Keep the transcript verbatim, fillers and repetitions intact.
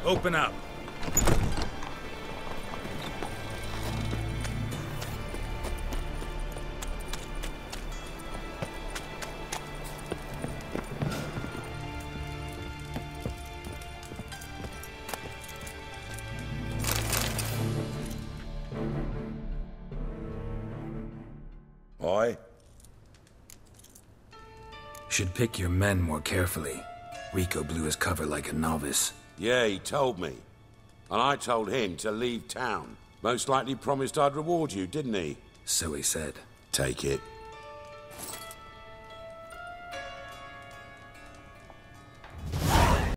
Open up. Oi? Should pick your men more carefully. Rico blew his cover like a novice. Yeah, he told me. And I told him to leave town. Most likely promised I'd reward you, didn't he? So he said. Take it.